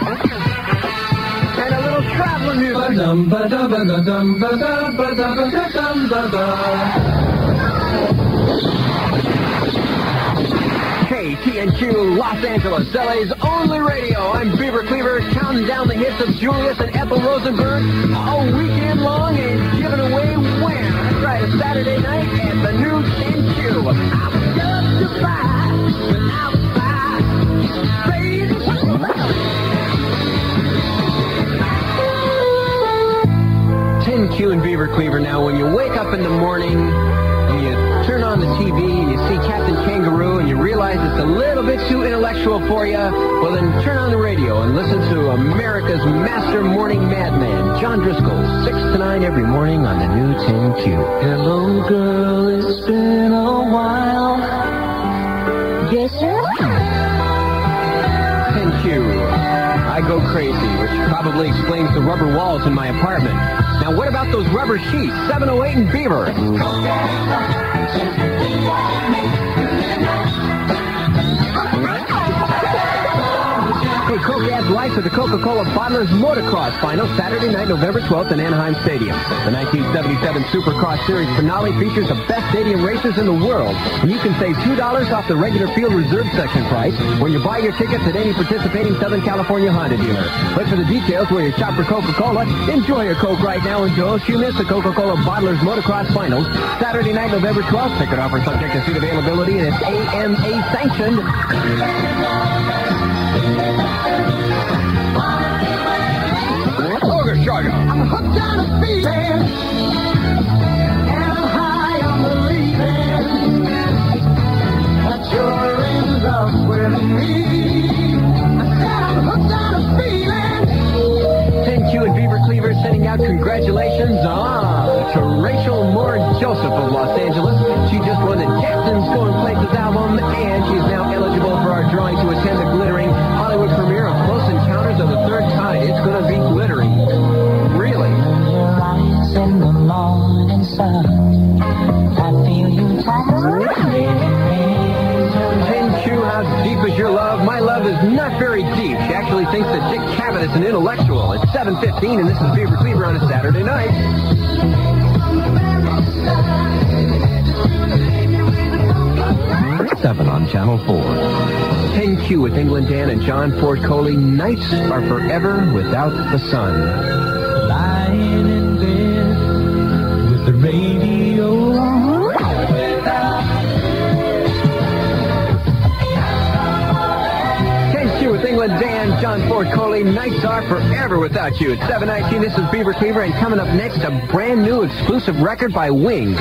And a little traveling music. KTNQ Los Angeles, LA's only radio. I'm Beaver Cleaver, counting down the hits of Julius and Ethel Rosenberg all weekend long and giving away when? That's right, a Saturday night at the new 10Q. I'm justified without fire. Baby. 10Q and Beaver Cleaver. Now, when you wake up in the morning and you turn on the TV and you see Captain Kangaroo and you realize it's a little bit too intellectual for you, well, then turn on the radio and listen to America's master morning madman, John Driscoll, 6 to 9 every morning on the new 10Q. Hello, girl, it's been a while. Yes, sir? 10Q. I go crazy, which probably explains the rubber walls in my apartment. Now, what about those rubber sheets? 708 and Beaver. Hey, Coke adds life to the Coca-Cola Bottlers Motocross Final, Saturday night, November 12th in Anaheim Stadium. The 1977 Supercross Series finale features the best stadium racers in the world, and you can save $2 off the regular field reserve section price when you buy your tickets at any participating Southern California Honda dealer. Look for the details where you shop for Coca-Cola. Enjoy your Coke right now, and don't you miss the Coca-Cola Bottlers Motocross Finals, Saturday night, November 12th. Ticket offer subject to seat availability, and it's AMA sanctioned. I'm hooked on a feeling, and I'm high on believing that you're in love with me. I said I'm hooked on a feeling. 10Q and Beaver Cleaver sending out congratulations to Rachel Moore Joseph of Los Angeles. She just won the Jackson's Going Places album, and she's now eligible for our drawing to attend the glittering Hollywood premiere of Close Encounters of the Third Kind. It's going to be glittering. Really? In the morning sun, I feel you touch. 10Q, how deep is your love? My love is not very deep. She actually thinks that Dick Cavett is an intellectual. It's 7:15, and this is Beaver Cleaver on a Saturday night. 7 on Channel 4. 10Q with England Dan and John Ford Coley. Nights are forever without the sun. Lying in bed with the radio on. 10Q with England Dan, John Ford Coley. Nights are forever without you. It's 7:19. This is Beaver Cleaver, and coming up next, a brand new exclusive record by Wings.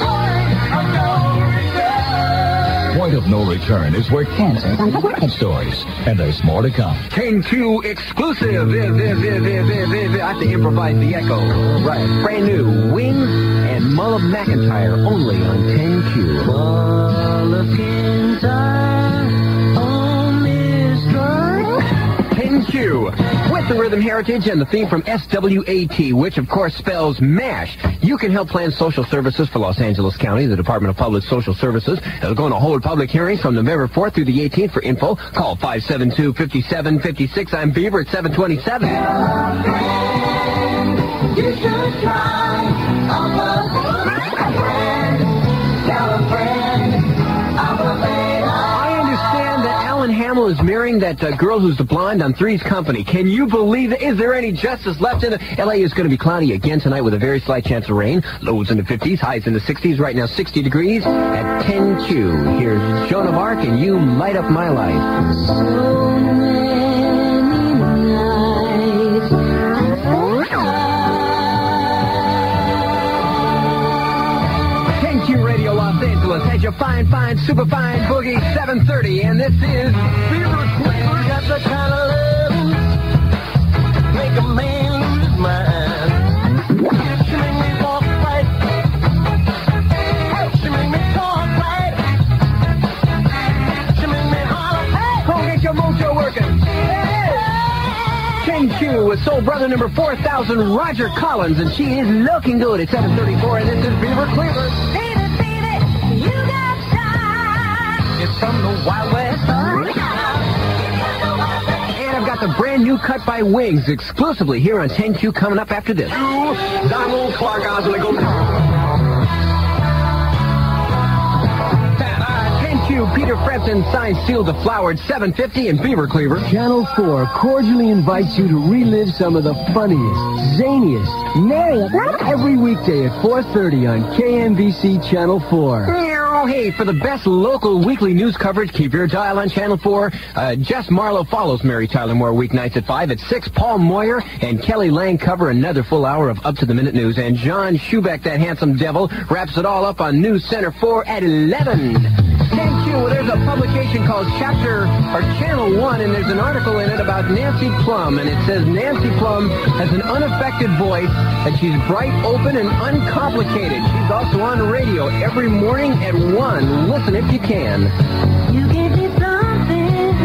Point of No Return is where cancer stories, and there's more to come. 10Q exclusive. I have to improvise the echo. Right. Brand new Wings and Mull of McIntyre only on 10Q. Mull of McIntyre on this drive. 10Q with the rhythm heritage and the theme from SWAT, which of course spells MASH. You can help plan social services for Los Angeles County, the Department of Public Social Services. They're going to hold public hearings from November 4th through the 18th. For info, call 572-5756. I'm Beaver at 727. You should try tell a friend of a I understand that Alan Hamill is marrying that girl who's the blonde on Three's Company. Can you believe it? Is there any justice left in it? L.A. is going to be cloudy again tonight with a very slight chance of rain. Lows in the 50s, highs in the 60s. Right now, 60 degrees at 10Q. Here's Joan of Arc and You Light Up My Life. So many nights. 10Q Radio Los Angeles has your fine, super fine boogie 7:30, and this is Beaver Cleaver. Got the kind of love make a man lose his mind. She make me walk right. She make me talk right. She make me holler. Hey! Go get your mojo working. 10Q with Soul Brother number 4000, Roger Collins, and she is looking good at 7:34, and this is Beaver Cleaver. Baby, baby, you got style. It's from the Wild West. And I've got got the brand new Cut by Wings exclusively here on 10Q coming up after this. Donald Clark Osling. 10Q, Peter Frampton, signed, sealed, deflowered, 750 in Beaver Cleaver. Channel 4 cordially invites you to relive some of the funniest, zaniest, merriest every weekday at 4:30 on KMBC Channel 4. Hey, for the best local weekly news coverage, keep your dial on Channel 4. Jess Marlowe follows Mary Tyler Moore weeknights at 5. At 6, Paul Moyer and Kelly Lang cover another full hour of up-to-the-minute news. And John Schubeck, that handsome devil, wraps it all up on News Center 4 at 11. Thank you. Well, there's a publication called Channel 1, and there's an article in it about Nancy Plum, and it says Nancy Plum has an unaffected voice, and she's bright, open, and uncomplicated. She's also on the radio every morning at 1. Listen if you can. You give me something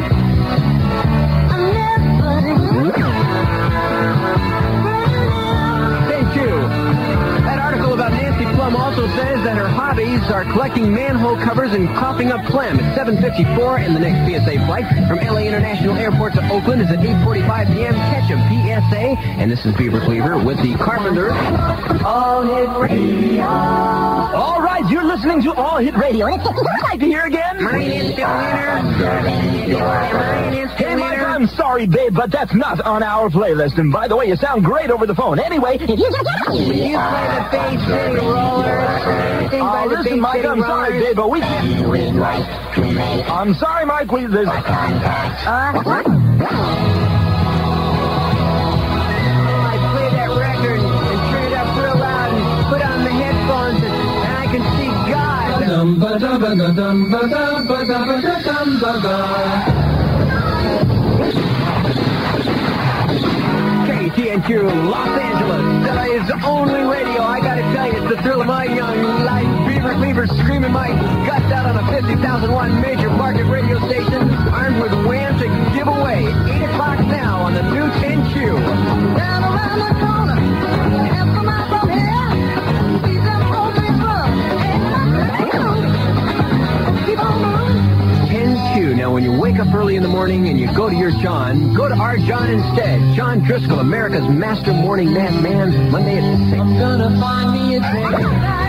Thank you. That article about Nancy Plum also says that her hobbies are collecting manhole covers and coughing up phlegm. At 7:54, and the next PSA flight from LA International Airport to Oakland is at 8:45 p.m. Catch a PSA. And this is Beaver Cleaver with the Carpenter. All Hit Radio. All right, you're listening to All Hit Radio. And it's like to hear again. Mine is the winner. Mine is the Hey, Mike, winner. I'm sorry, babe, but that's not on our playlist. And by the way, you sound great over the phone. Anyway, if you You play the Bay City Rollers. Anything by the listen, Bay Mike, City I'm sorry, Rollers? babe, but we can't. I'm sorry, Mike, we... There's... I play that record and turn it up real loud and put on the headphones and I can see God. KTNQ, Los Angeles, LA's only radio. I gotta tell you, it's the thrill of my young life. Beaver Cleaver screaming my guts out on a 50,000-watt major market radio station, armed with wham to give away. 8 o'clock now on the new 10Q. Down around the corner, and come out from here. See them open club. Keep on moving. 10Q. Now, when you wake up early in the morning and you go to your John, go to our John instead. John Driscoll, America's master morning nap man, Monday at 6. I'm gonna find me a thing.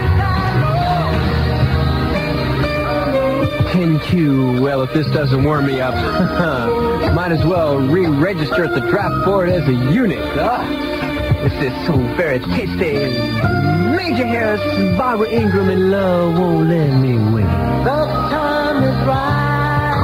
10Q. Well, if this doesn't warm me up, might as well re-register at the draft board as a unit. This is so very tasty. Major Harris, Barbara Ingram, and love won't let me win. The time is right.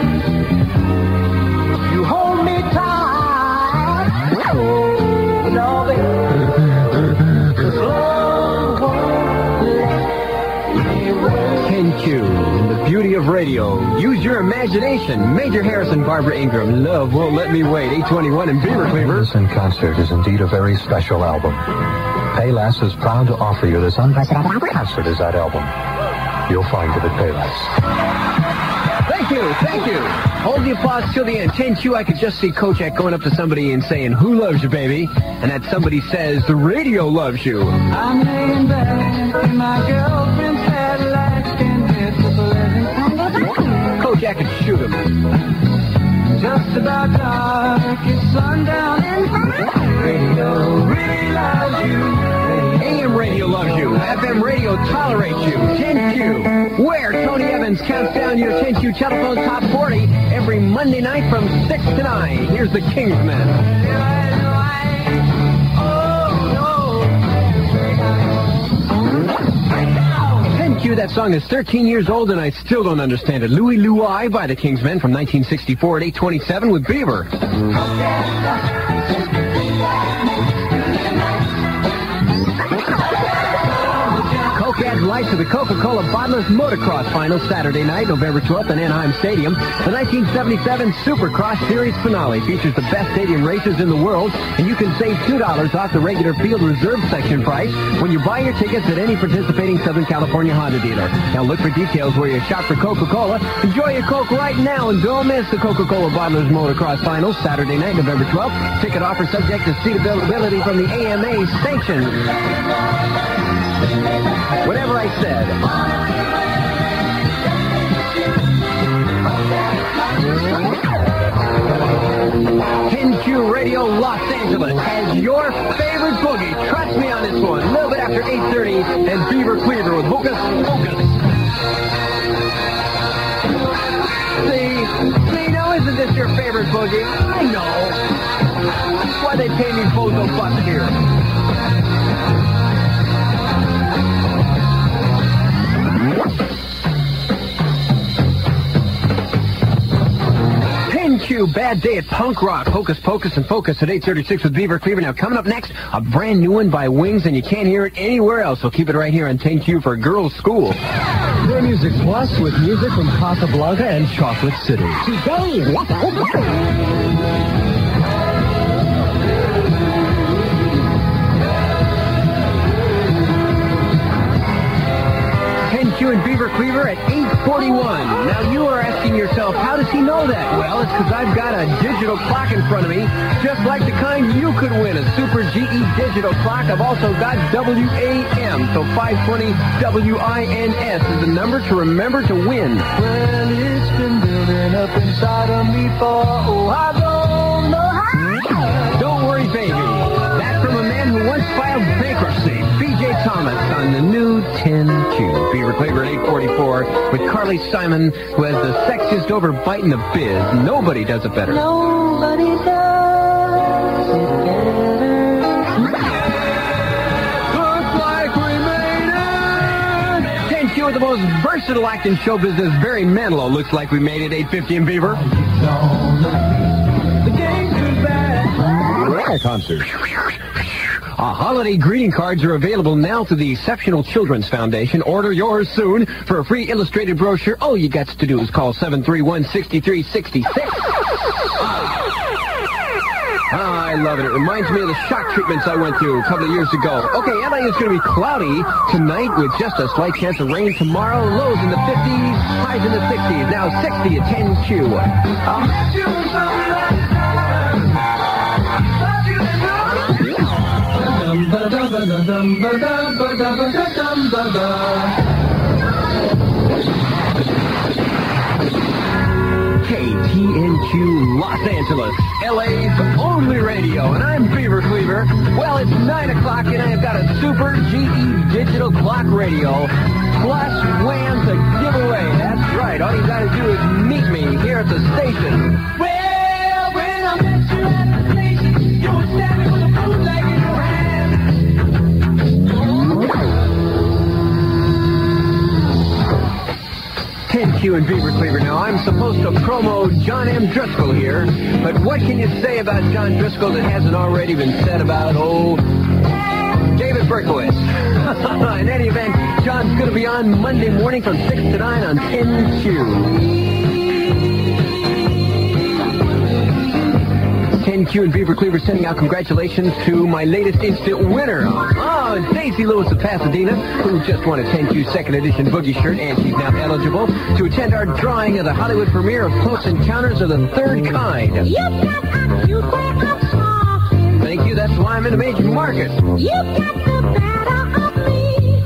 You hold me tight. No, baby. 'Cause love won't let me win. 10Q, and the beauty of radio. Use your imagination. Major Harrison, Barbara Ingram, love won't let me wait. 821 in Beaver Cleaver. This in Concert is indeed a very special album. Payless is proud to offer you this unprecedented concert as that album. You'll find it at Payless. Thank you, thank you. Hold the applause till the end. 10Q, I could just see Kojak going up to somebody and saying, "Who loves you, baby?" And that somebody says, "The radio loves you." I'm laying back in my girlfriend's Cadillac and it's a pleasant. Kojak could shoot him. Just about dark, it's sundown and radio really loves you. AM radio loves you. FM radio tolerates you. 10Q, where Tony Evans counts down your 10Q telephone top 40 every Monday night from 6 to 9. Here's the Kingsmen. That song is 13 years old and I still don't understand it. Louie Louie by the Kingsmen from 1964 at 827 with Beaver. Coke adds life to the Coca-Cola Bottlers Motocross Final Saturday night, November 12th in Anaheim Stadium. The 1977 Supercross Series finale features the best stadium races in the world, and you can save $2 off the regular field reserve section price when you buy your tickets at any participating Southern California Honda dealer. Now look for details where you shop for Coca-Cola. Enjoy your Coke right now and don't miss the Coca-Cola Bottlers Motocross Finals Saturday night, November 12th. Ticket offer subject to seat availability from the AMA sanctions. Whatever I said. 10Q Radio Los Angeles has your favorite boogie. Trust me on this one. A little bit after 8:30, and Beaver Cleaver with Hocus Pocus. See, now isn't this your favorite boogie? I know. That's why they pay me bozo bucks here. 10Q, Bad Day at Punk Rock, Hocus Pocus and Focus at 8:36 with Beaver Cleaver. Now, coming up next, a brand new one by Wings, and you can't hear it anywhere else, so keep it right here on 10Q for Girls School. Their Music Plus with music from Casablanca and Chocolate City. Today, let's go. 10Q and Beaver Cleaver at 8:41. Now, you are asking yourself, how does he know that? Well, it's because I've got a digital clock in front of me, just like the kind you could win, a Super GE digital clock. I've also got WAM, so 520 WINS is the number to remember to win. Well, it's been building up inside of me for, I don't know how. Don't worry, baby. That's from a man who once filed bankruptcy, B.J. Thomas, on the new 10Q. Beaver Cleaver at 8:44 with Carly Simon, who has the sexiest overbite in the biz. Nobody does it better. Nobody does it better. Looks like we made it! 10Q with the most versatile act in show business, Barry Manilow. Looks like we made it. 8:50 in Beaver. The game's too bad. Concert. Holiday greeting cards are available now through the Exceptional Children's Foundation. Order yours soon. For a free illustrated brochure, all you got to do is call 731-6366. I love it. It reminds me of the shock treatments I went through a couple of years ago. Okay, LA is going to be cloudy tonight with just a slight chance of rain tomorrow. Lows in the 50s, highs in the 60s. Now 60 at 10Q. KTNQ Los Angeles, LA's only radio, and I'm Beaver Cleaver. Well, it's 9 o'clock, and I've got a Super GE digital clock radio, plus WAM to give away. That's right, all you gotta do is meet me here at the station. Well, when I met you at the station, you were standing with a bootleg in your hand. 10Q and Beaver Cleaver. Now, I'm supposed to promo John M. Driscoll here, but what can you say about John Driscoll that hasn't already been said about, David Berkowitz? In any event, John's going to be on Monday morning from 6 to 9 on 10Q. 10Q and Beaver Cleaver sending out congratulations to my latest instant winner. It's Daisy Lewis of Pasadena, who just won a 10Q second edition boogie shirt, and she's now eligible to attend our drawing of the Hollywood premiere of Close Encounters of the Third Kind. You got a cute way of talking. Thank you, that's why I'm in a major market. You got the better of me.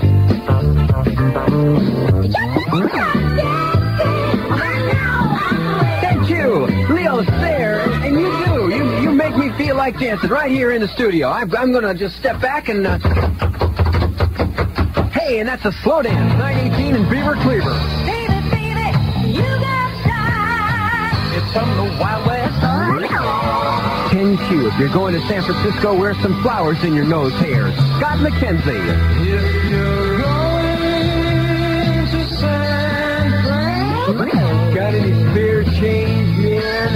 Thank you, Leo Sayer, and you do. You make me feel like dancing right here in the studio. I'm going to just step back and... Hey, and that's a slow dance. 918 and Beaver Cleaver. Baby, baby, you got time. It's from the Wild West. 10Q. If you're going to San Francisco, wear some flowers in your nose hairs. Scott McKenzie. If you're going to San Fran, Got any spare change here?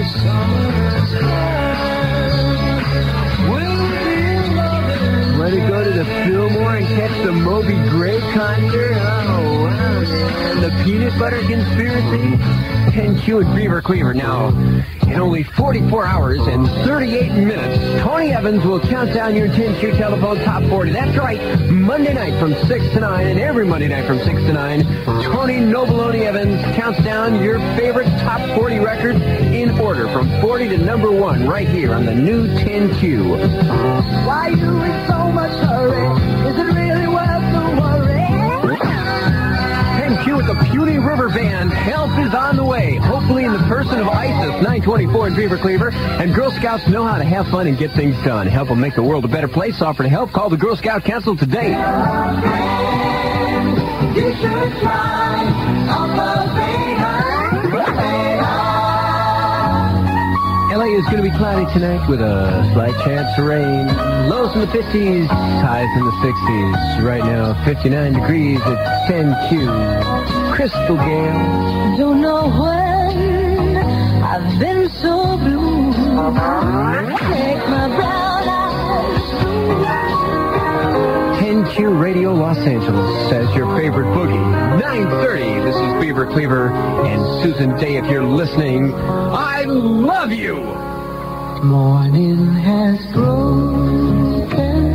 Want to go to the Fillmore and catch the Moby Gray concert? Oh, wow. And the Peanut Butter Conspiracy? 10Q and Beaver Cleaver. Now, in only 44 hours and 38 minutes, Tony Evans will count down your 10Q telephone top 40. That's right, Monday night from 6 to 9, and every Monday night from 6 to 9, Tony Noboloni Evans counts down your favorite top 40 records in order from 40 to number 1 right here on the new 10Q. why you in so much hurry? Is it really worth the worry? 10Q with the the Puny River Band. Help is on the way, hopefully in the person of ISIS, 924 in Beaver Cleaver. And Girl Scouts know how to have fun and get things done. Help them make the world a better place. Offer to help. Call the Girl Scout Council today. You should try LA is going to be cloudy tonight with a slight chance of rain. Lows in the 50s, highs in the 60s. Right now, 59 degrees at 10Q. Crystal Gale. Don't know when I've been so blue. Take my brown eyes. 10Q Radio Los Angeles says your favorite boogie. 9:30. This is Beaver Cleaver and Susan Day. If you're listening, I love you. Morning has broken.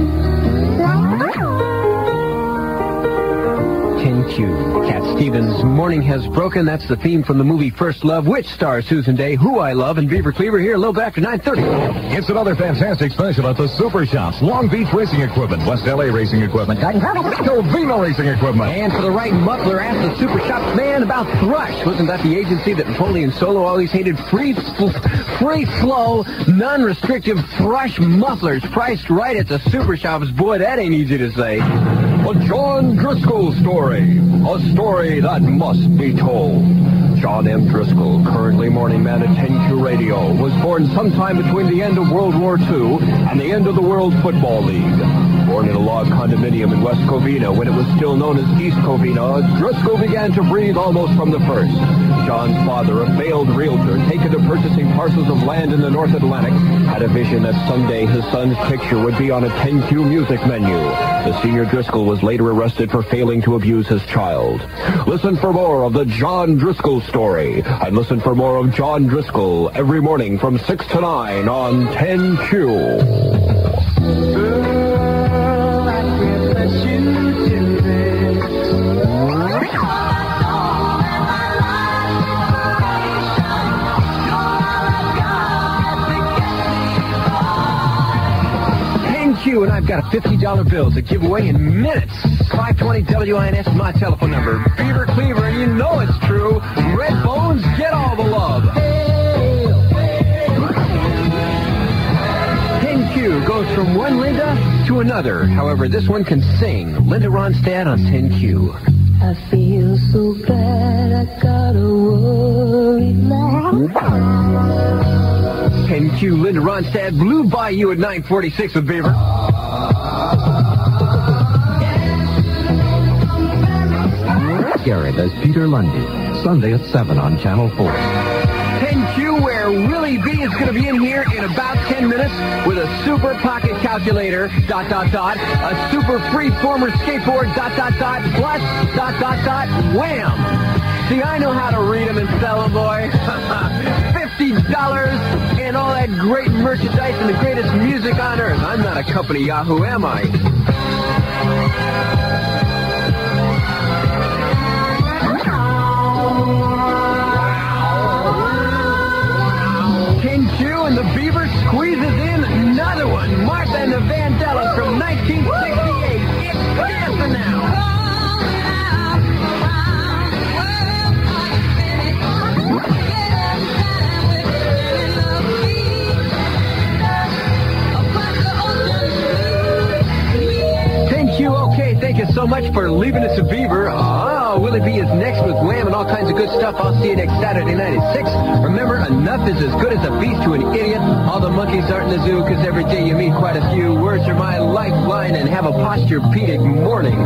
10Q. Cat Stevens, Morning Has Broken. That's the theme from the movie First Love, which stars Susan Day, who I love, and Beaver Cleaver here a little bit after 9:30. It's another fantastic special at the Super Shops. Long Beach Racing Equipment, West LA Racing Equipment, Covina Racing Equipment. And for the right muffler, ask the Super Shops man about Thrush. Wasn't that the agency that Napoleon Solo always hated? Free flow, non-restrictive Thrush mufflers priced right at the Super Shops. Boy, that ain't easy to say. The John Driscoll Story, a story that must be told. John M. Driscoll, currently morning man at 10Q Radio, was born sometime between the end of World War II and the end of the World Football League. Born in a log condominium in West Covina when it was still known as East Covina, Driscoll began to breathe almost from the first. John's father, a failed realtor, taken to purchasing parcels of land in the North Atlantic, had a vision that someday his son's picture would be on a 10Q music menu. The senior Driscoll was later arrested for failing to abuse his child. Listen for more of the John Driscoll Story, and listen for more of John Driscoll every morning from 6 to 9 on 10Q. Girl, I can't let you do this. And I've got a $50 bill to give away in minutes. 520 WINS is my telephone number. Beaver Cleaver, and you know it's true. Red Bones, get all the love. 10Q goes from one Linda to another. However, this one can sing. Linda Ronstadt on 10Q. I feel so bad I gotta worry now. 10Q, Linda Ronstadt, Blue Bayou at 9:46 with Beaver. Gary, there's Peter Lundy, Sunday at 7 on Channel 4. 10Q, where Willie B is going to be in here in about 10 minutes with a super pocket calculator, ... a super freeformer skateboard, ... plus, ... wham! See, I know how to read them and sell them, boy. $50 and all that great merchandise and the greatest music on earth. I'm not a company Yahoo, am I? 10Q and the Beaver squeezes in another one. Martha and the Vandellas from 1968. It's dancing now. Okay, thank you so much for leaving us a Beaver. Oh, Willie B is next with Wham and all kinds of good stuff. I'll see you next Saturday night at 6. Remember, enough is as good as a beast to an idiot. All the monkeys aren't in the zoo because every day you meet quite a few. Words are my lifeline, and have a posturepedic morning.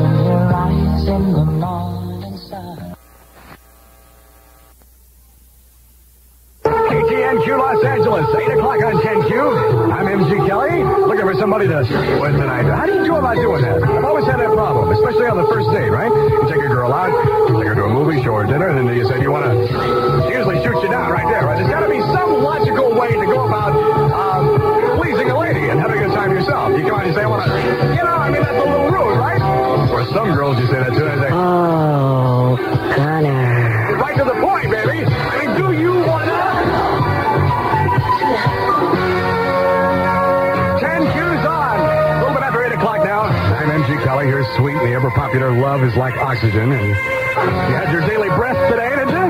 KTNQ Los Angeles, 8 o'clock on 10Q. I'm MG Kelly, looking for somebody to sleep with tonight. How do you do about doing that? I've always had that problem, especially on the first date, right? You take a girl out, you take her to a movie, show her dinner, and then you say you want to... She usually shoots you down right there, right? There's got to be some logical way to go about pleasing a lady and having a good time yourself. You come out and say, I want to... You know, I mean, that's a little rude, right? Or some girls you say that to, and they say... Oh, Connor. Right to the point, baby. I mean, do you want to... 10Q's on. A little bit after 8 o'clock now. I'm MG Kelly here, sweet in the super popular Love is Like Oxygen. And you had your daily breath today, didn't you?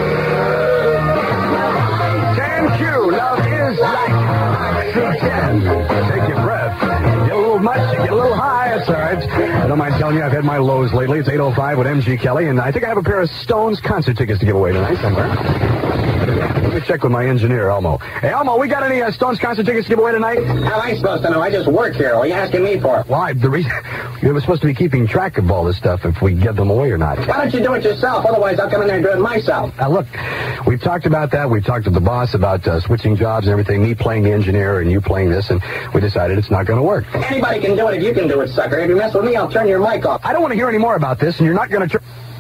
10Q, Love is Like Oxygen. Take your breath. You get a little much, you get a little high. It's all right. I don't mind telling you, I've had my lows lately. It's 8:05 with M.G. Kelly, and I think I have a pair of Stones concert tickets to give away tonight somewhere. Let me check with my engineer, Elmo. Hey, Elmo, we got any Stones concert tickets to give away tonight? How am I supposed to know? I just work here. What are you asking me for? Why? The reason you were supposed to be keeping track of all this stuff if we give them away or not. Why don't you do it yourself? Otherwise, I'll come in there and do it myself. Now, look, we've talked about that. We've talked to the boss about switching jobs and everything, me playing the engineer and you playing this, and we decided it's not going to work. Anybody can do it if you can do it, sucker. If you mess with me, I'll turn your mic off. I don't want to hear any more about this, and you're not going to...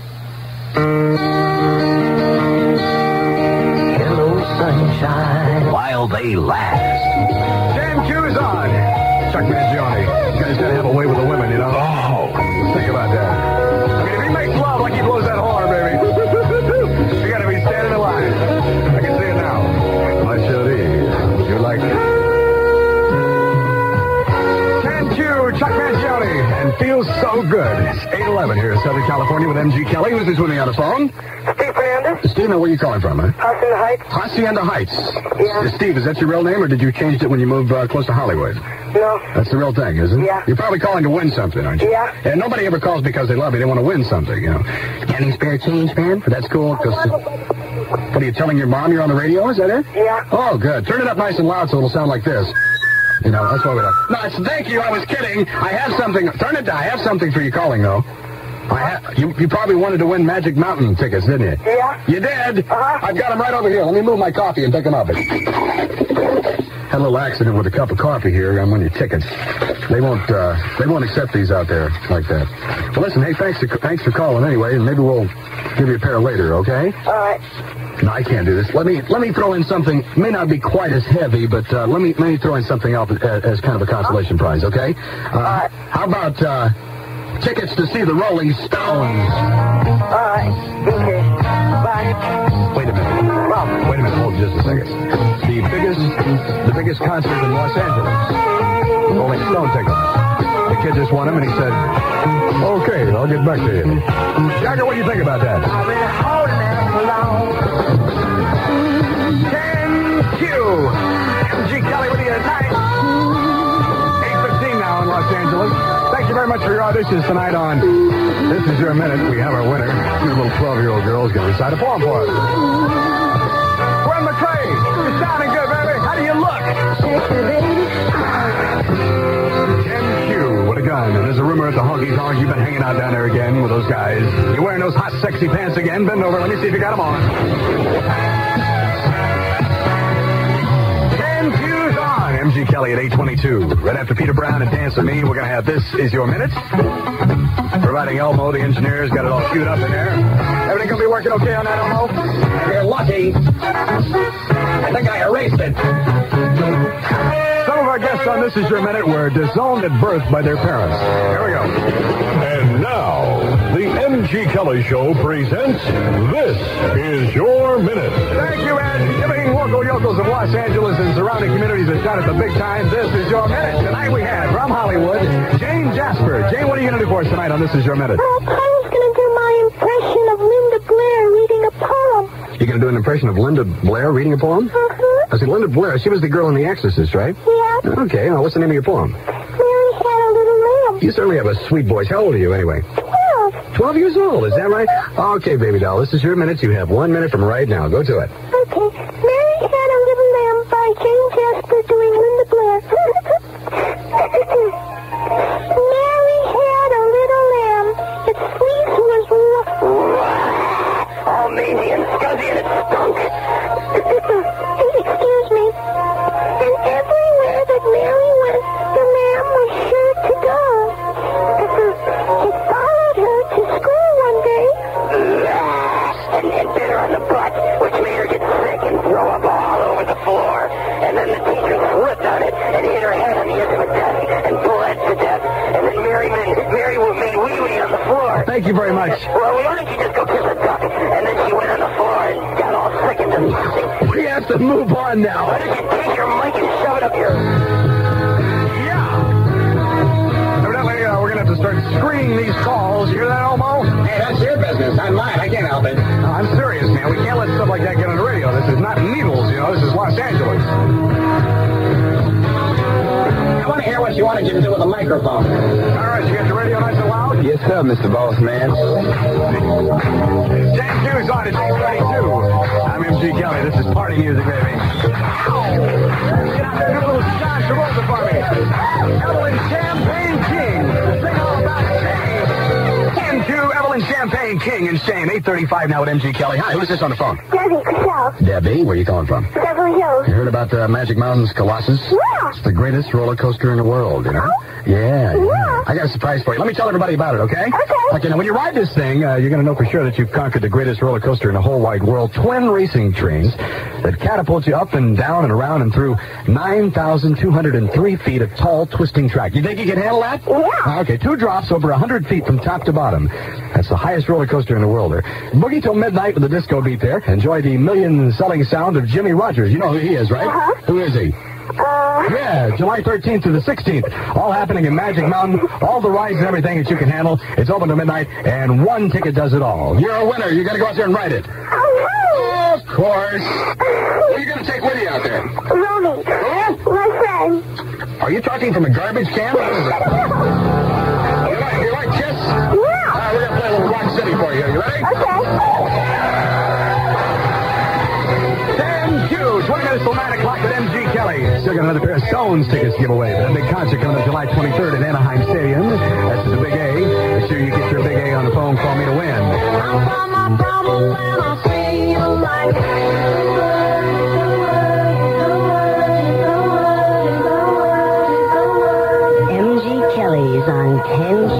Sunshine while they last. 10Q is on. Chuck Mangione. You guys gotta have a way with the women, you know? Oh. Think about that. I mean, if he makes love like he blows that horn, baby, you gotta be standing in line. I can see it now. My chérie, you like it? 10Q, Chuck Mangione, and feels so good. It's 8:11 here in Southern California with M.G. Kelly. Who's this with me on the phone? Steve Fernandez. Steve, now where are you calling from, huh? Hacienda Heights. Hacienda Heights. Yeah. Steve, is that your real name, or did you change it when you moved close to Hollywood? No. That's the real thing, isn't it? Yeah. You're probably calling to win something, aren't you? Yeah. And nobody ever calls because they love you. They want to win something, you know. Got any spare change, man? That's cool. What are you telling your mom you're on the radio? Is that it? Yeah. Oh, good. Turn it up nice and loud so it'll sound like this. You know, that's why we like. No, it's thank you. I was kidding. I have something. Turn it down. I have something for you calling, though. You probably wanted to win Magic Mountain tickets, didn't you? Yeah. You did? Uh-huh. I've got them right over here. Let me move my coffee and pick them up. Had a little accident with a cup of coffee here. I'm winning your tickets. They won't accept these out there like that. Well, listen, hey, thanks for calling anyway, and maybe we'll give you a pair later, okay? All right. No, I can't do this. Let me throw in something. May not be quite as heavy, but let me throw in something else as kind of a consolation prize, okay? All right. How about tickets to see the Rolling Stones? All right. Okay. Bye. Wait a minute. Wait a minute. Hold just a second. The biggest concert in Los Angeles. Rolling Stone tickets. The kid just won them, and he said, "Okay, I'll get back to you." Jagger, what do you think about that? I've been holding it for long. 10Q. M.G. Kelly with you tonight. 8:15 now in Los Angeles. Thank you very much for your auditions tonight on This Is Your Minute. We have our winner. Your little 12-year-old girl is going to recite a poem for us. Gwen McCrae, you're sounding good, baby. How do you look? 10Q, what a gun. And there's a rumor at the Honky Tonk you've been hanging out down there again with those guys. You wearing those hot, sexy pants again? Bend over. Let me see if you got them on. 10Q's on. M.G. Kelly at 8:22. Right after Peter Brown and Dance With Me, we're going to have This Is Your Minute. Providing Elmo, the engineer's got it all queued up in there. Everything going to be working okay on that, Elmo? You're lucky. I think I erased it. Some of our guests on This Is Your Minute were disowned at birth by their parents. Here we go. And now, the M.G. Kelly Show presents This Is Your Minute. Thank you, Ed. Giving local yokels of Los Angeles and surrounding communities a shot at the big time. This is Your Minute. Tonight we have, from Hollywood, Jane Jasper. Jane, what are you going to do for us tonight on This Is Your Minute? I was going to do my impression of Linda Blair reading a poem. You're going to do an impression of Linda Blair reading a poem? Uh-huh. I see, Linda Blair, she was the girl in The Exorcist, right? Yeah. Okay, now what's the name of your poem? Mary had a little lamb. You certainly have a sweet voice. How old are you, anyway? 12. 12 years old, is that right? Okay, baby doll, this is your minute. You have 1 minute from right now. Go to it. Okay. Mary had a little lamb by Jane Jasper doing Linda Blair. Mary had a little lamb. Its fleece was All mangy and scuzzy and it stunk. Excuse me. And everywhere that Mary went, the lamb was sure to go. It followed her to school one day. And bit her on the butt, which made her get sick and throw up all over the floor. And then the teacher slipped on it and hit her head on the edge of a desk and bled to death. And then Mary made wee-wee on the floor. Thank you very much. Well, why don't you just go kiss a duck? And then she went on the floor and got all sick and disgusting. We have to move on now. Why don't you take your mic and shove it up your... Yeah. Evidently, we're going to have to start screening these calls what you want to get to do with a microphone. All right, you got your radio nice and loud? Yes, sir, Mr. Boss Man. 10Q's on at 8:32. I'm M.G. Kelly. This is party music, baby. Ow! Get out there, do a little John Travolta for me. Evelyn Champagne King. Sing all about Shane. 10Q, Evelyn Champagne King and Shane. 8:35 now with M.G. Kelly. Hi, who's this on the phone? Debbie Cassell. Debbie, where you calling from? Beverly Hills. You heard about the Magic Mountain's Colossus? Yeah. It's the greatest roller coaster in the world, you know? Yeah. I got a surprise for you. Let me tell everybody about it, okay? Okay, now when you ride this thing, you're going to know for sure that you've conquered the greatest roller coaster in the whole wide world. Twin racing trains that catapult you up and down and around and through 9,203 feet of tall, twisting track. You think you can handle that? Yeah. Okay, 2 drops over 100 feet from top to bottom. That's the highest roller coaster in the world there. Boogie till midnight with the disco beat there. Enjoy the million-selling sound of Jimmy Rogers. You know who he is, right? Who is he? Yeah, July 13th to the 16th. All happening in Magic Mountain. All the rides and everything that you can handle. It's open to midnight, and one ticket does it all. You're a winner. You got to go out there and ride it. Of course. Who are you going to take with you out there? Romy. My friend. Are you talking from a garbage can? You like Kiss? Yeah. We're going to play a little Rock City for you. You ready? Okay. 20 minutes till 9 o'clock with M.G. Kelly. Still got another pair of Stones tickets to give away. That big concert coming up July 23rd at Anaheim Stadium. That's the Big A. Make sure you get your Big A on the phone. Call me to win. M.G. Kelly's on 10Q.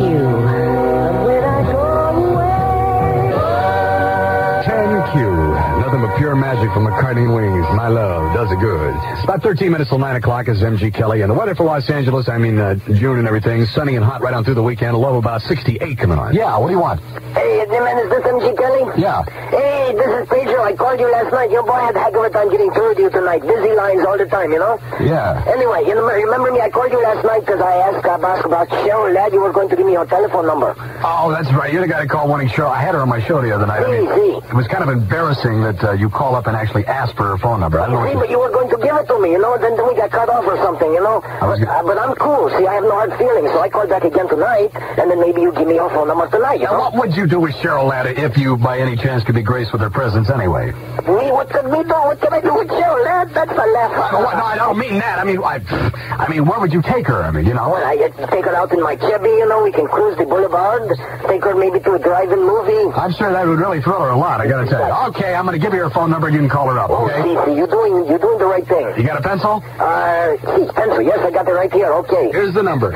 10Q. Nothing but pure magic from McCartney and Wings. My love does it good. It's about 13 minutes till 9 o'clock is M.G. Kelly. And the weather for Los Angeles, June and everything, sunny and hot right on through the weekend. A low of about 68 coming on. Yeah, what do you want? Hey, man, is this M.G. Kelly? Yeah. Hey, this is Pedro. I called you last night. Your boy had a heck of a time getting through with you tonight. Busy lines all the time, you know? Yeah. Anyway, you remember me? I called you last night because I asked about Cheryl Ladd. You were going to give me your telephone number. Oh, that's right. You're the guy that called wanting Cheryl. I had her on my show the other night. It was kind of embarrassing that you call up and actually ask for her phone number. I don't know. But you were going to give it to me, you know? Then we got cut off or something, you know? But I'm cool. See, I have no hard feelings, so I called back again tonight, and then maybe you give me your phone number tonight, you know? What would you do with Cheryl Ladd if you, by any chance, could be graced with her presence anyway? Me? What could we do? What can I do with Cheryl Ladd? That's a laugh. No, I don't mean that. I mean, where would you take her? You know? Well, I take her out in my Chevy, you know? We can cruise the boulevard. Take her maybe to a drive-in movie. I'm sure that would really thrill her a lot, I gotta tell you. Okay, I'm gonna give you her phone number and you can call her up, okay? See, you're doing the right thing. You got a pencil? Pencil. Yes, I got it right here. Okay. Here's the number.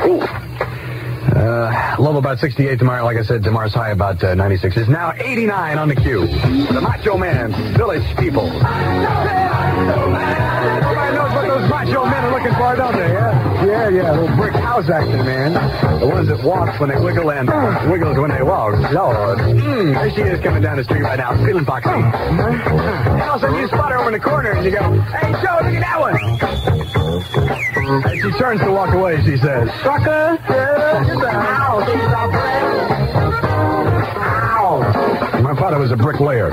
Low about 68 tomorrow. Like I said, tomorrow's high about 96. It's now 89 on the Q. The Macho Man, Village People. Everybody knows what those macho men are looking for, don't they? Yeah. Little brick house action, man. The ones that walk when they wiggle and wiggles when they walk. Lord. There she is coming down the street right now, feeling foxy. And all of a sudden you spot her over in the corner and you go, "Hey, Joe, look at that one." And she turns to walk away, she says, "Sucker, ow." I thought it was a bricklayer.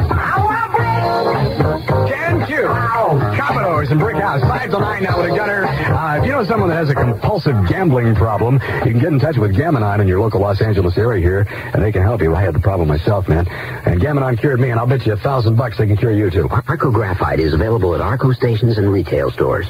10Q. Commodores and Brick House. 5 to 9 now with a gunner. If you know someone that has a compulsive gambling problem, you can get in touch with Gam-Anon in your local Los Angeles area here, and they can help you. I had the problem myself, man. And Gam-Anon cured me, and I'll bet you $1,000 they can cure you, too. Arco Graphite is available at Arco stations and retail stores.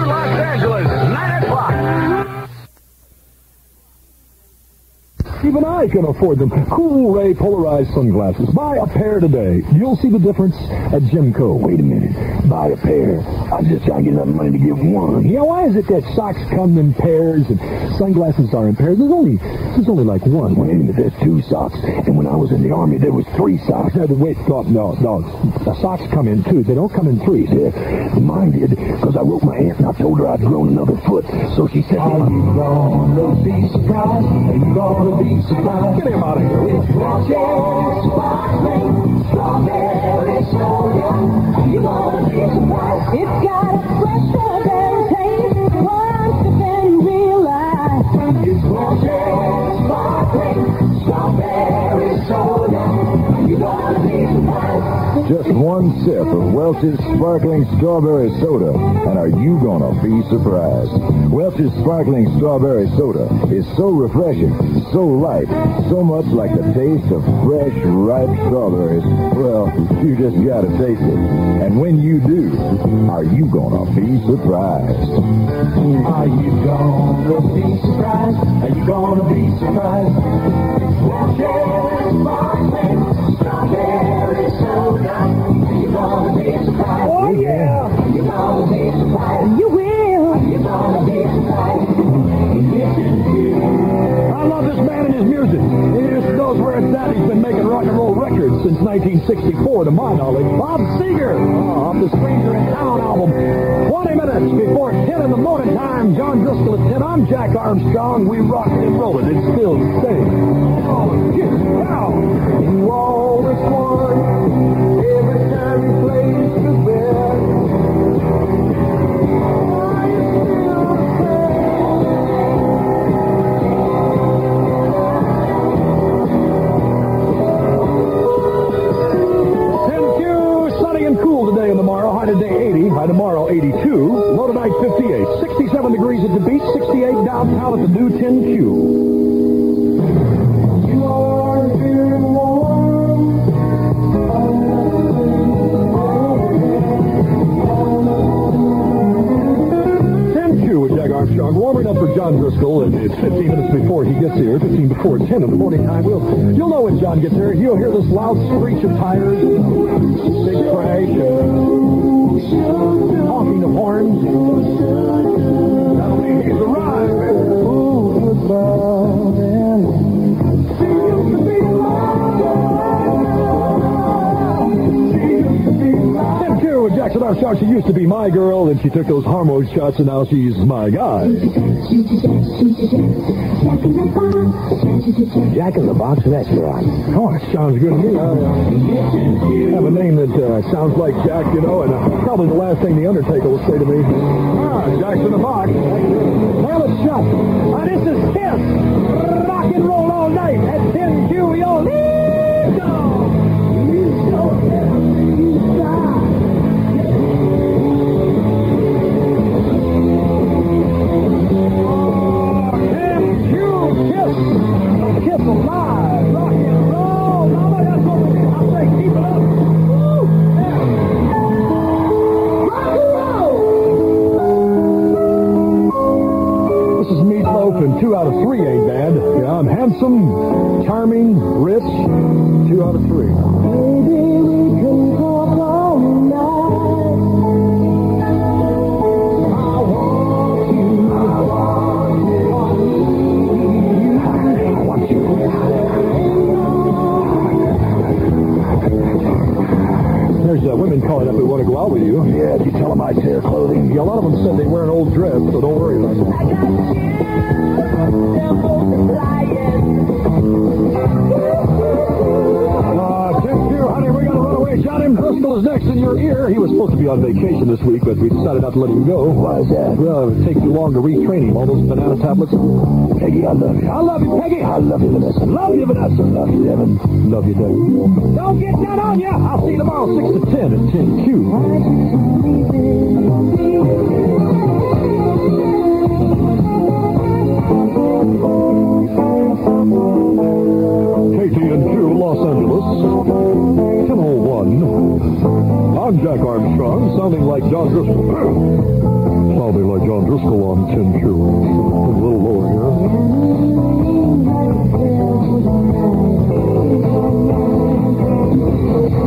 Keep an eye I can afford them. Cool Ray polarized sunglasses. Buy a pair today. You'll see the difference at Jimco. Wait a minute. Buy a pair. I'm just trying to get enough money to get one. Yeah, why is it that socks come in pairs and sunglasses are in pairs? There's only like one. Wait a minute. There's 2 socks. And when I was in the Army, there was 3 socks. Wait, no. The socks come in 2. They don't come in 3. Yeah, mine did, because I wrote my aunt and I told her I'd grown another foot. So she said, Are you gonna be surprised? Are you gonna be surprised? Get him out of here. It's sparkling strawberry soda. Are you gonna be surprised? It's got a fresh strawberry taste. Once you've been realized. It's sparkling strawberry soda. Are you gonna be surprised? Just one sip of Welch's Sparkling Strawberry Soda, and are you gonna be surprised? Welch's Sparkling Strawberry Soda is so refreshing, so light, so much like the taste of fresh, ripe strawberries. Well, you just gotta taste it. And when you do, are you gonna be surprised? Are you gonna be surprised? Are you gonna be surprised? Welch's Sparkling Strawberry Soda. You gonna be surprised? Oh, yeah. You gonna be surprised? You will. You gonna be surprised? I love this man and his music. He just knows where it's at. He's been making rock and roll records since 1964, to my knowledge. Bob Seger, off the Stranger in Town album. 20 minutes before 10 in the morning time. John Driscoll at 10. I'm Jack Armstrong. We rock and roll it. It's still the same. Oh, get down. You always won every time you played the best. Today and tomorrow, high today 80, high tomorrow 82, low tonight 58, 67 degrees at the beach, 68 downtown at the new 10Q. You are feeling warm. 10Q with Jack Armstrong, warming up for John Driscoll, and it's 15 minutes before he gets here, 15 before 10 in the morning time. You'll know when John gets here. You'll hear this loud screech of tires, big crash, honking of horns. That'll mean he's arrived, man. With Jackson Armstrong, she used to be my girl, and she took those hormone shots, and now she's my guy. Jack in the Box restaurant. Oh, that sounds good to me. I have a name that sounds like Jack, you know, and probably the last thing the Undertaker will say to me. Jack's in the Box. Now let's shut. This is Kiss. Rock and roll all night at 10Q. Yo, leave go. Kiss alive, rock and roll, mama, that's what we do. I say keep it up. Woo! Yeah. Rock and roll! This is Meatloaf, and 2 out of 3 ain't bad. Yeah, I'm handsome, charming, rich, 2 out of 3. Maybe we can talk all night. I want you. There's women calling up who want to go out with you. Yeah, did you tell them I tear clothing? Yeah, a lot of them said they wear an old dress, so don't worry about it. 10Q, honey, we got to run away. Johnny Driscoll is next in your ear. He was supposed to be on vacation this week, but we decided not to let him go. Why is that? Well, it would take too long to retrain him. All those banana tablets. Peggy, I love you. I love you, Peggy. I love you, Vanessa. Love you, Vanessa. Love you, Devin. Love you, Devin. Don't get that on ya. I'll see you tomorrow, 6 to 10 at 10Q. KTNQ, Los Angeles, 10:01. I'm Jack Armstrong, sounding like John Driscoll. Sounding like John Driscoll on 10Q. A little lower here.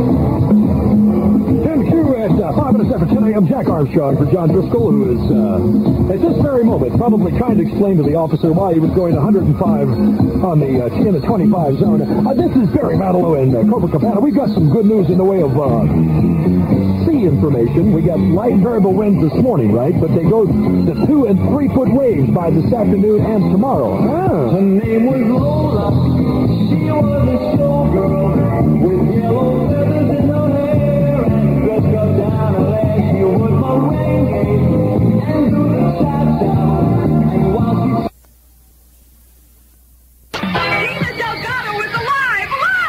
At 5 minutes after 10 a.m., Jack Armstrong for John Driscoll, who is, at this very moment, probably trying to explain to the officer why he was going 105 on the in the 25 zone. This is Barry Manilow and Copacabana. We've got some good news in the way of sea information. We got light variable winds this morning, right? But they go to 2 and 3 foot waves by this afternoon and tomorrow. Her name was Lola. She was a showgirl with yellow feathers in her hair. Go down and let you with my ring and do the cha-cha. And while Gina Delgado is alive!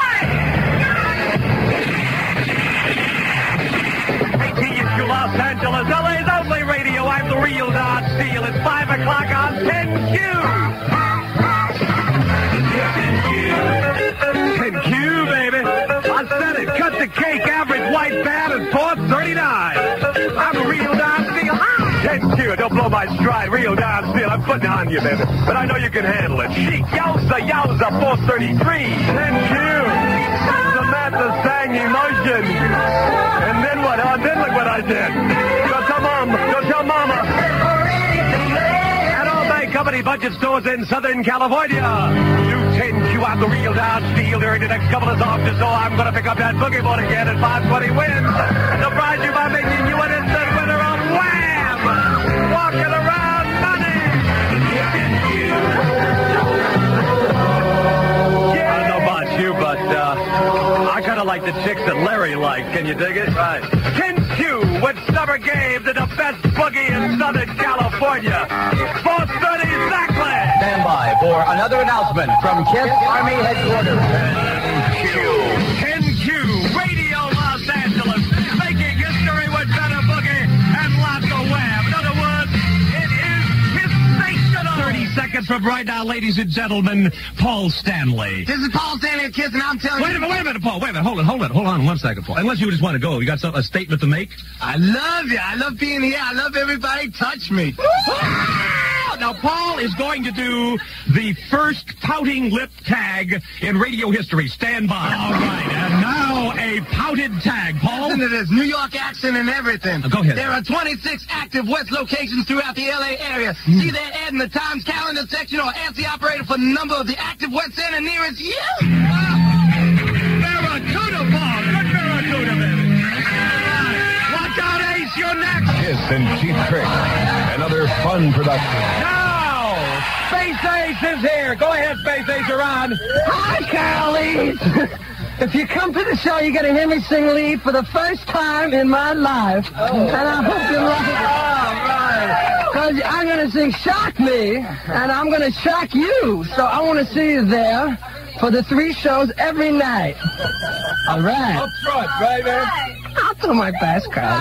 KTNQ Los Angeles, LA's only radio. I'm the real Don Steele. It's 5 o'clock on 10Q. 10Q, baby. I said it. Cut the cake. Average white band and pour 39. I'm the real Don Steele. 10Q. Don't blow my stride. Real Don Steele. I'm putting it on you, baby. But I know you can handle it. Chic. Yowza, yowza. 433. 10Q. Samantha sang Emotion. And then what? Oh, then look what I did. Go tell Mom. Go tell Mama. At all Bank Company budget stores in Southern California. New 10Q on the real Don Steele during the next couple of songs or so. I'm going to pick up that boogie board again at 520 wins. Surprise you by making you an instant winner of Wham! Walking around money. I don't know about you, but I kind of like the chicks that Larry likes. Can you dig it? Right. 10Q with Summer Games and the best boogie in Southern California. 4:30 exactly. Stand by for another announcement from KISS Army Headquarters. 10Q Radio Los Angeles, making history with better boogie and lots of wham. In other words, it is sensational. 30 seconds from right now, ladies and gentlemen, Paul Stanley. This is Paul Stanley of KISS, and I'm telling you... Wait a minute, Paul. Wait a minute. Hold on 1 second, Paul. Unless you just want to go. You got a statement to make? I love you. I love being here. I love everybody. Touch me. Now, Paul is going to do the first pouting lip tag in radio history. Stand by. All right, and now a pouted tag, Paul. Listen to this New York accent and everything. Go ahead. There are 26 active West locations throughout the L.A. area. See that ad in the Times calendar section or ask the operator for the number of the active West Center nearest you. Barracuda, Paul. Good Barracuda, baby. Watch out, Ace. You're next. KISS and Cheap Trick. Another fun production. Now, Space Ace is here. Go ahead, Space Ace. You're on. Hi, Carly. If you come to the show, you're going to hear me sing lead for the first time in my life. And I hope you like it. Because I'm going to sing Shock Me, and I'm going to shock you. So I want to see you there for the 3 shows every night. All right. Up front, right, man? I'll do my best, Carl.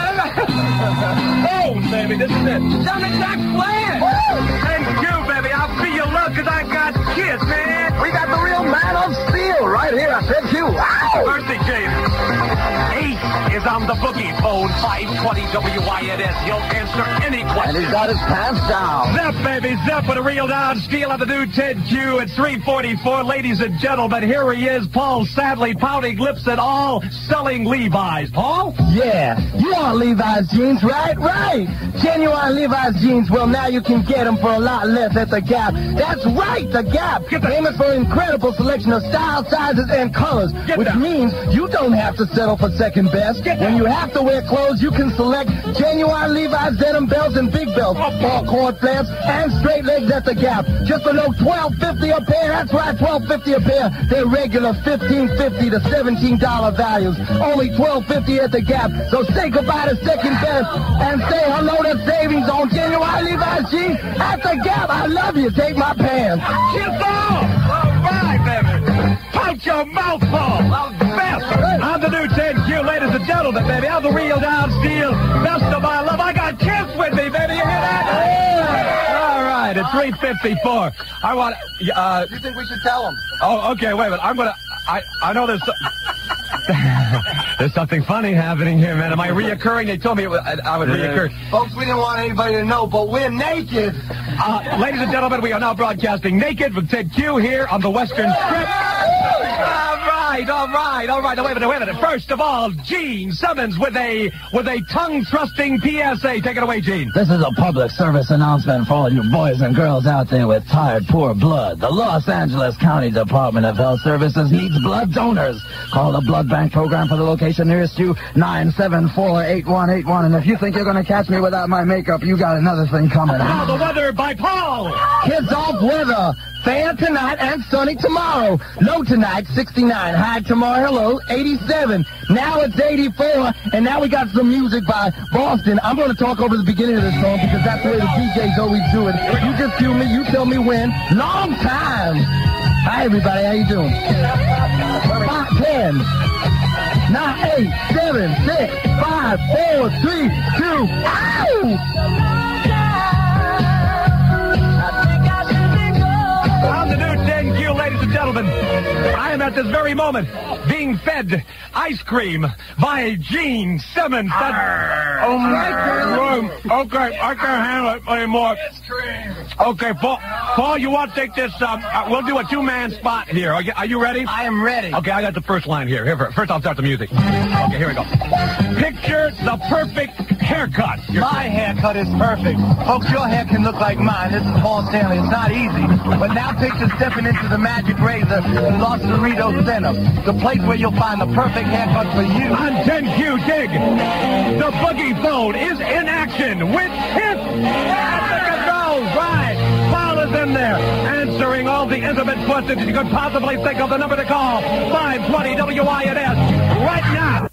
Oh, baby, this is it. Some exact plan. Thank you, baby. I'll feel your love because I got KISS, man. We got the real man of steel right here at 10Q. Birthday cake. Ace is on the boogie phone, 520 WINS. He'll answer any question. And he's got his pants down. Zep, baby, Zep with a real Don Steele on the new 10Q at 344. Ladies and gentlemen, here he is, Paul Stanley, pouting lips and all, selling Levi's. Paul? Yeah, you want Levi's jeans, right? Right. Genuine Levi's jeans. Well, now you can get them for a lot less at The Gap. That's right, The Gap. Famous for an incredible selection of styles, sizes, and colors, which means you don't have to settle for second best. When you have to wear clothes, you can select genuine Levi's denim belts and big belts, ball-cord flaps, and straight legs at The Gap. Just below $12.50 a pair. That's right, $12.50 a pair. They're regular $15.50 to $17 values. Only $12.50 at The Gap. So say goodbye to second best and say hello to savings on genuine Levi's jeans at The Gap. I love you. Take my pants. Kiss off! All right, baby. Pout your mouth, Paul. Best. I'm the new 10Q, ladies and gentlemen, baby. I'm the real Don Steele. Best of my love. I got KISS with me, baby. You hear that? All right, at 354. I want... You think we should tell him? Oh, okay, wait a minute. I'm going to... I know there's... There's something funny happening here, man. Am I reoccurring? They told me I would reoccur. Folks, we didn't want anybody to know, but we're naked. Ladies and gentlemen, we are now broadcasting naked from 10Q here on the Western Strip. All right. right. Now, wait a minute. First of all, Gene Simmons with a tongue-thrusting PSA. Take it away, Gene. This is a public service announcement for all you boys and girls out there with tired, poor blood. The Los Angeles County Department of Health Services needs blood donors. Call the blood bank program for the location nearest you, 974-8181. And if you think you're going to catch me without my makeup, you got another thing coming. Now the weather by Paul. Kids off weather. Fair tonight and sunny tomorrow. Low tonight, 69. High tomorrow, hello, 87. Now it's 84. And now we got some music by Boston. I'm going to talk over the beginning of this song because that's the way the DJs always do it. You just cue me, you tell me when. Long time. Hi, everybody. How you doing? 5, 10, 9, 8, 7, 6, 5, 4, 3, 2. Ow! On the new 10Q, ladies and gentlemen, I am at this very moment being fed ice cream by Gene Simmons. Oh, my God. Okay, I can't handle it anymore. Okay, Paul, you want to take this? We'll do a two-man spot here. Are you ready? I am ready. Okay, I got the first line here. First, I'll start the music. Okay, here we go. Picture the perfect haircut. My haircut is perfect. Folks, your hair can look like mine. This is Paul Stanley. It's not easy. But now picture stepping into the Magic Razor in Los Cerritos Center, the place where you'll find the perfect haircut for you. On 10Q, dig. The boogie phone is in action with hits. Look at those, right. Paul is in there, answering all the intimate questions you could possibly think of. The number to call, 520 WINS, right now.